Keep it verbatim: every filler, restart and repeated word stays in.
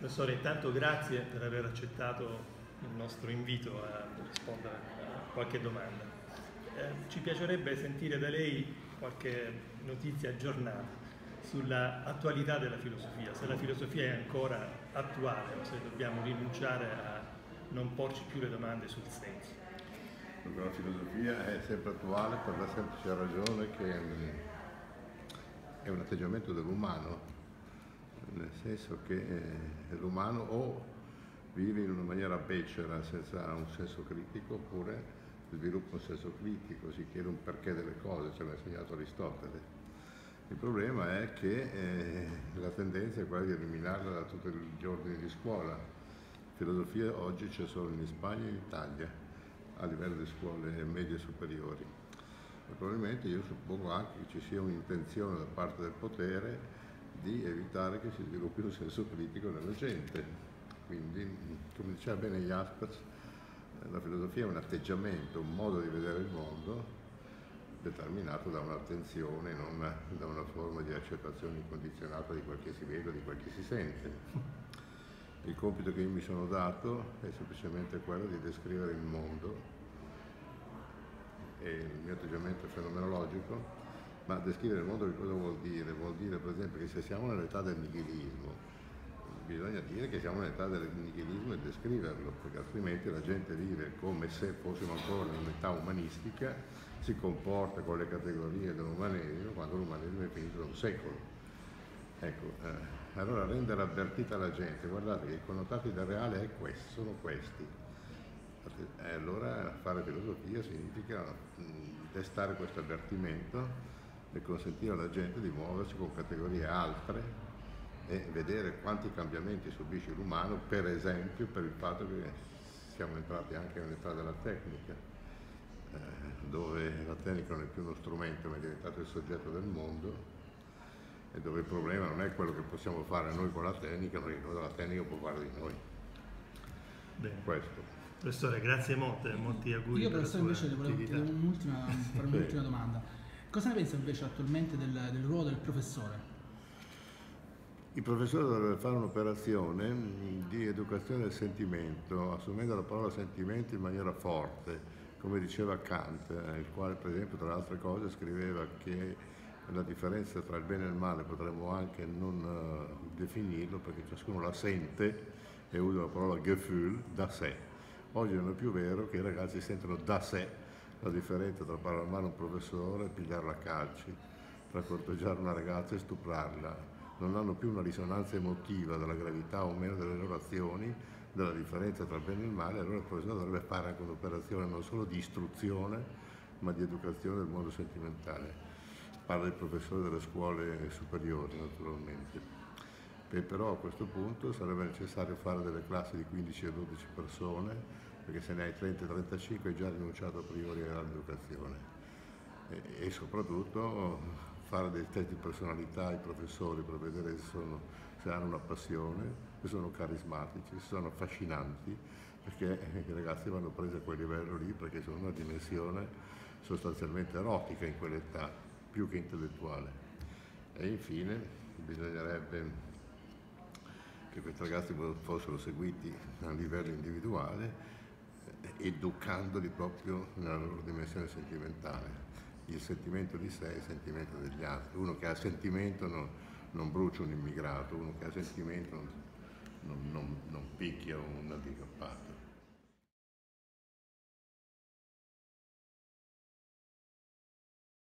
Professore, intanto grazie per aver accettato il nostro invito a rispondere a qualche domanda. Eh, ci piacerebbe sentire da lei qualche notizia aggiornata sulla attualità della filosofia, se la filosofia è ancora attuale o se dobbiamo rinunciare a non porci più le domande sul senso. La filosofia è sempre attuale per la semplice ragione che è un atteggiamento dell'umano, nel senso che l'umano o vive in una maniera becera senza un senso critico, oppure sviluppa un senso critico, si chiede un perché delle cose, ce l'ha insegnato Aristotele. Il problema è che eh, la tendenza è quella di eliminarla da tutti gli ordini di scuola. Filosofia oggi c'è solo in Spagna e in Italia, a livello di scuole medie e superiori. E probabilmente io suppongo anche che ci sia un'intenzione da parte del potere di evitare che si sviluppi un senso critico nella gente. Quindi, come diceva bene Jaspers, la filosofia è un atteggiamento, un modo di vedere il mondo determinato da un'attenzione, non da una forma di accettazione incondizionata di quel che si vede o di quel che si sente. Il compito che io mi sono dato è semplicemente quello di descrivere il mondo, e il mio atteggiamento è fenomenologico, ma descrivere il mondo che cosa vuol dire? Vuol dire per esempio che se siamo nell'età del nichilismo, bisogna dire che siamo nell'età del nichilismo e descriverlo, perché altrimenti la gente vive come se fossimo ancora in un'età umanistica, si comporta con le categorie dell'umanesimo quando l'umanesimo è finito da un secolo. Ecco, eh, allora rendere avvertita alla gente, guardate che i connotati del reale è questo, sono questi. E allora fare filosofia significa mh, destare questo avvertimento e consentire alla gente di muoversi con categorie altre e vedere quanti cambiamenti subisce l'umano, per esempio per il fatto che siamo entrati anche nell'età della tecnica, eh, dove la tecnica non è più uno strumento ma è diventato il soggetto del mondo, e dove il problema non è quello che possiamo fare noi con la tecnica, ma che cosa la tecnica può fare di noi. Bene. Questo. Professore, grazie molte, molti auguri. Io per la professore sua invece le volevo attività. chiedere un'ultima, fare Sì. un'ultima domanda. Cosa ne pensa invece attualmente del, del ruolo del professore? Il professore dovrebbe fare un'operazione di educazione del sentimento, assumendo la parola sentimento in maniera forte, come diceva Kant, il quale per esempio tra le altre cose scriveva che la differenza tra il bene e il male potremmo anche non uh, definirlo, perché ciascuno la sente e usa la parola Gefühl, da sé. Oggi non è più vero che i ragazzi sentono da sé la differenza tra parlare male a un professore e pigliarla a calci, tra corteggiare una ragazza e stuprarla. Non hanno più una risonanza emotiva della gravità o meno delle loro azioni, della differenza tra il bene e il male. Allora il professore dovrebbe fare anche un'operazione non solo di istruzione, ma di educazione del mondo sentimentale. Parla del professore delle scuole superiori, naturalmente. E però a questo punto sarebbe necessario fare delle classi di quindici e dodici persone, perché se ne hai trenta trentacinque hai già rinunciato a priori all'educazione. E, e soprattutto fare dei test di personalità ai professori per vedere se, sono, se hanno una passione, se sono carismatici, se sono affascinanti, perché i ragazzi vanno presi a quel livello lì perché sono una dimensione sostanzialmente erotica in quell'età, più che intellettuale. E infine bisognerebbe che questi ragazzi fossero seguiti a livello individuale, educandoli proprio nella loro dimensione sentimentale. Il sentimento di sé e il sentimento degli altri. Uno che ha sentimento non, non brucia un immigrato, uno che ha sentimento non, non, non, non picchia un handicappato.